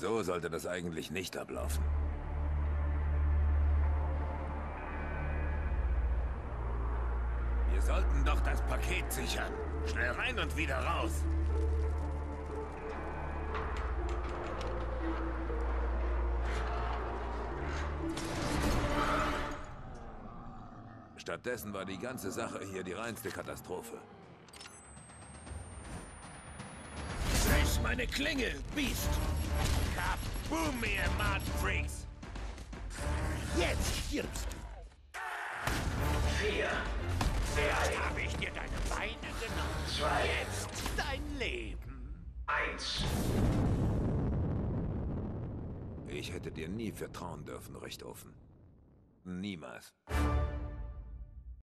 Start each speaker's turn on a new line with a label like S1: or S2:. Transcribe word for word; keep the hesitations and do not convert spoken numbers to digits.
S1: So sollte das eigentlich nicht ablaufen. Wir sollten doch das Paket sichern. Schnell rein und wieder raus. Stattdessen war die ganze Sache hier die reinste Katastrophe.
S2: Friss meine Klinge, Biest! Kaboom, ihr Martenfreaks! Jetzt stirbst du!
S3: Vier.
S2: Jetzt habe ich dir deine Beine genommen.
S3: Zwei.
S2: Jetzt dein Leben.
S3: Eins.
S1: Ich hätte dir nie vertrauen dürfen, recht offen. Niemals.